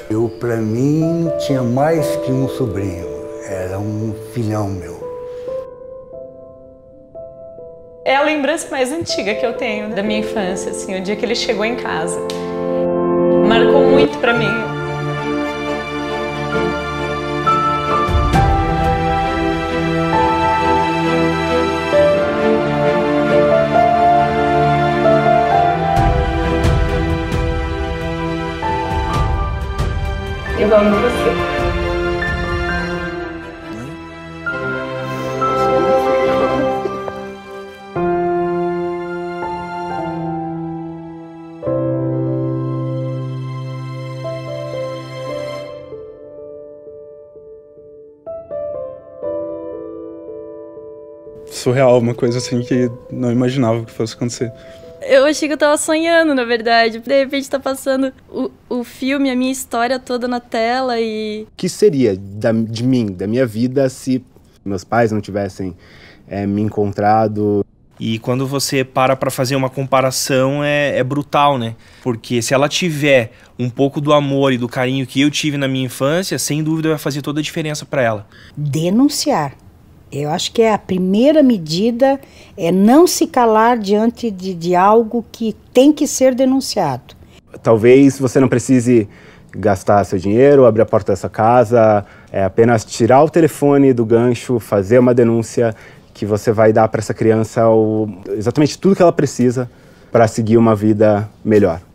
Eu, para mim, tinha mais que um sobrinho, era um filhão meu. É a lembrança mais antiga que eu tenho da minha infância, assim, o dia que ele chegou em casa. Marcou muito para mim. Eu amo você. Surreal, uma coisa assim que não imaginava que fosse acontecer. Eu achei que eu tava sonhando, na verdade. De repente tá passando o filme, a minha história toda na tela e... O que seria de mim, da minha vida, se meus pais não tivessem me encontrado? E quando você para fazer uma comparação é brutal, né? Porque se ela tiver um pouco do amor e do carinho que eu tive na minha infância, sem dúvida vai fazer toda a diferença para ela. Denunciar. Eu acho que a primeira medida é não se calar diante de algo que tem que ser denunciado. Talvez você não precise gastar seu dinheiro, abrir a porta dessa casa, apenas tirar o telefone do gancho, fazer uma denúncia que você vai dar para essa criança exatamente tudo que ela precisa para seguir uma vida melhor.